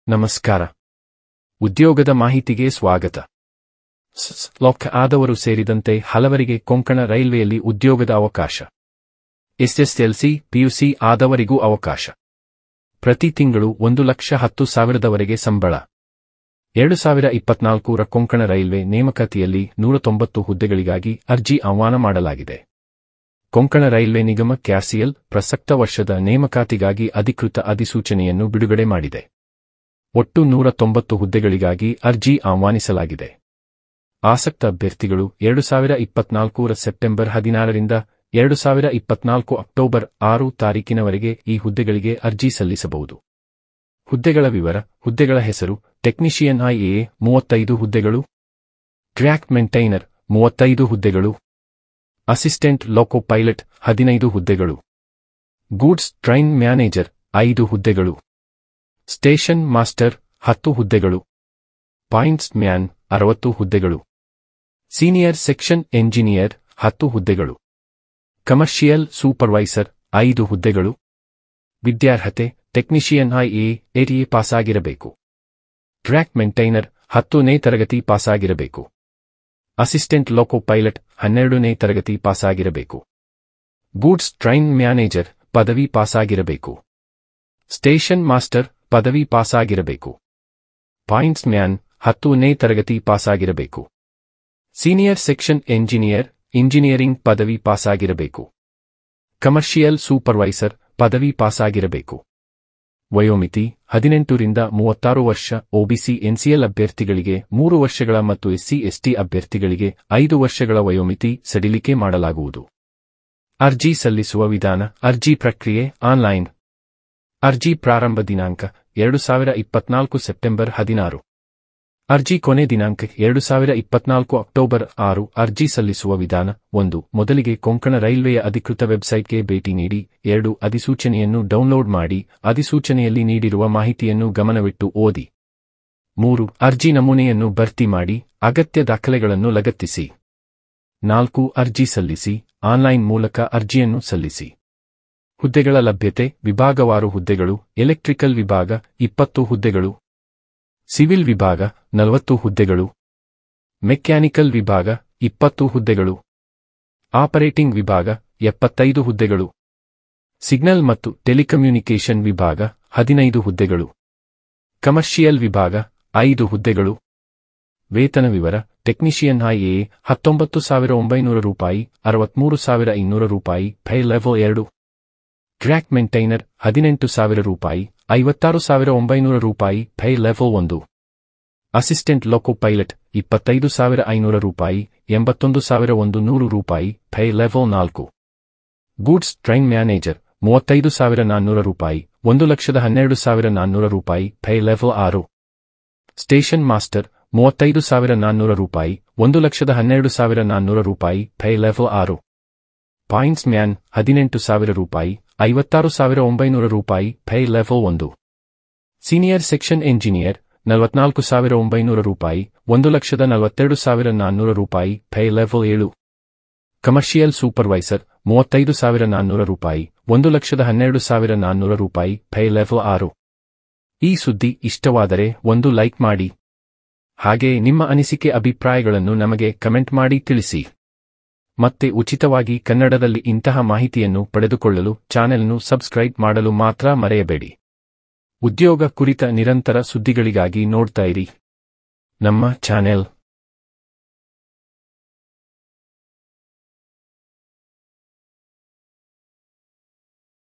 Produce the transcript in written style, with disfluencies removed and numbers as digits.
ನಮಸ್ಕಾರ. ಉದ್ಯೋಗದ ಮಾಹಿತಿಗೆ ಸ್ವಾಗತ. ಲಾಕ್ ಆದವರು ಸೇರಿದಂತೆ ಹಲವರಿಗೆ ಕೊಂಕಣ ರೈಲ್ವೆಯಲ್ಲಿ ಉದ್ಯೋಗದ ಅವಕಾಶ. ಎಸ್ಎಸ್ಎಲ್ಸಿ, ಪಿಯುಸಿ ಆದವರಿಗೂ ಅವಕಾಶ. ಪ್ರತಿ ತಿಂಗಳು 1,10,000ವರೆಗೆ ಸಂಬಳ. 2024ರ ಕೊಂಕಣ ರೈಲ್ವೆ ನೇಮಕಾತಿಯಲ್ಲಿ 190 ಹುದ್ದೆಗಳಿಗಾಗಿ ಅರ್ಜಿ ಆಹ್ವಾನ ಮಾಡಲಾಗಿದೆ. ಕೊಂಕಣ ರೈಲ್ವೆ ನಿಗಮ ಕ್ಯಾಸಿಎಲ್ ಪ್ರಸಕ್ತ ವರ್ಷದ ನೇಮಕಾತಿಗಾಗಿ ಅಧಿಕೃತ ಅಧಿಸೂಚನೆಯನ್ನು ಬಿಡುಗಡೆ ಮಾಡಿದೆ. ಒಟ್ಟು 190 ಹುದ್ದೆಗಳಿಗಾಗಿ ಅರ್ಜಿ ಆಹ್ವಾನಿಸಲಾಗಿದೆ. ಆಸಕ್ತ ಅಭ್ಯರ್ಥಿಗಳು 2024ರ ಸೆಪ್ಟೆಂಬರ್ 16ರಿಂದ 2024 ಅಕ್ಟೋಬರ್ 6 ತಾರೀಕಿನವರೆಗೆ ಈ ಹುದ್ದೆಗಳಿಗೆ ಅರ್ಜಿ ಸಲ್ಲಿಸಬಹುದು. ಹುದ್ದೆಗಳ ವಿವರ. ಹುದ್ದೆಗಳ ಹೆಸರು: ಟೆಕ್ನಿಷಿಯನ್ ಐಎಎ 35 ಹುದ್ದೆಗಳು, ಟ್ರ್ಯಾಕ್ ಮೇಂಟೈನರ್ 35 ಹುದ್ದೆಗಳು, ಅಸಿಸ್ಟೆಂಟ್ ಲೋಕೋ ಪೈಲಟ್ 15 ಹುದ್ದೆಗಳು, ಗೂಡ್ಸ್ ಟ್ರೈನ್ ಮ್ಯಾನೇಜರ್ 5 ಹುದ್ದೆಗಳು, ಸ್ಟೇಷನ್ ಮಾಸ್ಟರ್ 10 ಹುದ್ದೆಗಳು, ಪಾಯಿಂಟ್ಸ್ ಮ್ಯಾನ್ 60 ಹುದ್ದೆಗಳು, ಸೀನಿಯರ್ ಸೆಕ್ಷನ್ ಎಂಜಿನಿಯರ್ 10 ಹುದ್ದೆಗಳು, ಕಮರ್ಷಿಯಲ್ ಸೂಪರ್ವೈಸರ್ 5 ಹುದ್ದೆಗಳು. ವಿದ್ಯಾರ್ಹತೆ: ಟೆಕ್ನಿಷಿಯನ್ ಐಎಎ ಪಾಸಾಗಿರಬೇಕು. ಟ್ರ್ಯಾಕ್ ಮೇಂಟೈನರ್ 10ನೇ ತರಗತಿ ಪಾಸಾಗಿರಬೇಕು. ಅಸಿಸ್ಟೆಂಟ್ ಲೋಕೋ ಪೈಲಟ್ 12ನೇ ತರಗತಿ ಪಾಸಾಗಿರಬೇಕು. ಗೂಡ್ಸ್ ಟ್ರೈನ್ ಮ್ಯಾನೇಜರ್ ಪದವಿ ಪಾಸಾಗಿರಬೇಕು. ಸ್ಟೇಷನ್ ಮಾಸ್ಟರ್ ಪದವಿ ಪಾಸಾಗಿರಬೇಕು. ಪಾಯಿಂಟ್ಸ್ ಮ್ಯಾನ್ 10ನೇ ತರಗತಿ ಪಾಸಾಗಿರಬೇಕು. ಸೀನಿಯರ್ ಸೆಕ್ಷನ್ ಎಂಜಿನಿಯರ್ ಇಂಜಿನಿಯರಿಂಗ್ ಪದವಿ ಪಾಸಾಗಿರಬೇಕು. ಕಮರ್ಷಿಯಲ್ ಸೂಪರ್ವೈಸರ್ ಪದವಿ ಪಾಸಾಗಿರಬೇಕು. ವಯೋಮಿತಿ: 18ರಿಂದ 36 ವರ್ಷ. ಒಬಿಸಿ ಎನ್ಸಿಎಲ್ ಅಭ್ಯರ್ಥಿಗಳಿಗೆ 3 ವರ್ಷಗಳ ಮತ್ತು ಎಸ್ಸಿ/ಎಸ್ಟಿ ಅಭ್ಯರ್ಥಿಗಳಿಗೆ 5 ವರ್ಷಗಳ ವಯೋಮಿತಿ ಸಡಿಲಿಕೆ ಮಾಡಲಾಗುವುದು. ಅರ್ಜಿ ಸಲ್ಲಿಸುವ ವಿಧಾನ. ಅರ್ಜಿ ಪ್ರಕ್ರಿಯೆ ಆನ್ಲೈನ್. ಅರ್ಜಿ ಪ್ರಾರಂಭ ದಿನಾಂಕ 2024 ಸೆಪ್ಟೆಂಬರ್ 16. ಅರ್ಜಿ ಕೊನೆ ದಿನಾಂಕ 2024 ಅಕ್ಟೋಬರ್ 6. ಅರ್ಜಿ ಸಲ್ಲಿಸುವ ವಿಧಾನ: 1. ಮೊದಲಿಗೆ ಕೊಂಕಣ ರೈಲ್ವೆಯ ಅಧಿಕೃತ ವೆಬ್ಸೈಟ್ಗೆ ಭೇಟಿ ನೀಡಿ. 2. ಅಧಿಸೂಚನೆಯನ್ನು ಡೌನ್ಲೋಡ್ ಮಾಡಿ ಅಧಿಸೂಚನೆಯಲ್ಲಿ ನೀಡಿರುವ ಮಾಹಿತಿಯನ್ನು ಗಮನವಿಟ್ಟು ಓದಿ. 3. ಅರ್ಜಿ ನಮೂನೆಯನ್ನು ಭರ್ತಿ ಮಾಡಿ ಅಗತ್ಯ ದಾಖಲೆಗಳನ್ನು ಲಗತ್ತಿಸಿ. 4. ಅರ್ಜಿ ಸಲ್ಲಿಸಿ. ಆನ್ಲೈನ್ ಮೂಲಕ ಅರ್ಜಿಯನ್ನು ಸಲ್ಲಿಸಿ. ಹುದ್ದೆಗಳ ಲಭ್ಯತೆ. ವಿಭಾಗವಾರು ಹುದ್ದೆಗಳು: ಎಲೆಕ್ಟ್ರಿಕಲ್ ವಿಭಾಗ 20 ಹುದ್ದೆಗಳು, ಸಿವಿಲ್ ವಿಭಾಗ 40 ಹುದ್ದೆಗಳು, ಮೆಕ್ಯಾನಿಕಲ್ ವಿಭಾಗ 20 ಹುದ್ದೆಗಳು, ಆಪರೇಟಿಂಗ್ ವಿಭಾಗ 75 ಹುದ್ದೆಗಳು, ಸಿಗ್ನಲ್ ಮತ್ತು ಟೆಲಿಕಮ್ಯುನಿಕೇಷನ್ ವಿಭಾಗ 15 ಹುದ್ದೆಗಳು, ಕಮರ್ಷಿಯಲ್ ವಿಭಾಗ 5 ಹುದ್ದೆಗಳು. ವೇತನ ವಿವರ. ಟೆಕ್ನಿಷಿಯನ್ ಐಎಎ 19,900 ರೂಪಾಯಿ, 63,200 ರೂಪಾಯಿ ಪೇ ಲೆವೆಲ್ 2. ಟ್ರ್ಯಾಕ್ ಮೇಂಟೈನರ್ 18,000 ರೂಪಾಯಿ, 56,900 ರೂಪಾಯಿ pay level 1. Assistant loco pilot 25,500 ರೂಪಾಯಿ, 81,100 ರೂಪಾಯಿ pay level 4. Goods train manager 35,400 ರೂಪಾಯಿ, 1,12,400 ರೂಪಾಯಿ ಪೇ ಲೆವೆಲ್ 6. ಸ್ಟೇಷನ್ ಮಾಸ್ಟರ್ 35,400 ರೂಪಾಯಿ, 1,12,400 ರೂಪಾಯಿ ಪೇ ಲೆವೆಲ್ 6. ಪಾಯಿಂಟ್ಸ್ ಮ್ಯಾನ್ 18,000 ರೂಪಾಯಿ, 56,900 ರೂಪಾಯಿ pay level 1. Senior section engineer 44,900 ರೂಪಾಯಿ, 1,42,400 ರೂಪಾಯಿ ಪೇ ಲೆವೆಲ್ 7. ಕಮರ್ಷಿಯಲ್ ಸೂಪರ್ವೈಸರ್ 35,400 ರೂಪಾಯಿ, 1,12,400 ರೂಪಾಯಿ ಪೇ ಲೆವೆಲ್ 6. ಈ ಸುದ್ದಿ ಇಷ್ಟವಾದರೆ ಒಂದು ಲೈಕ್ ಮಾಡಿ. ಹಾಗೆ ನಿಮ್ಮ ಅನಿಸಿಕೆ ಅಭಿಪ್ರಾಯಗಳನ್ನು ನಮಗೆ ಕಮೆಂಟ್ ಮಾಡಿ ತಿಳಿಸಿ. ಮತ್ತೆ ಉಚಿತವಾಗಿ ಕನ್ನಡದಲ್ಲಿ ಇಂತಹ ಮಾಹಿತಿಯನ್ನು ಪಡೆದುಕೊಳ್ಳಲು ಚಾನೆಲ್ను ಸಬ್ಸ್ಕ್ರೈಬ್ ಮಾಡಲು ಮಾತ್ರ ಮರೆಯಬೇಡಿ. ಉದ್ಯೋಗ ಕುರಿತ ನಿರಂತರ ಸುದ್ದಿಗಳಿಗಾಗಿ ನೋಡ್ತಾ ಇರಿ ನಮ್ಮ ಚಾನೆಲ್.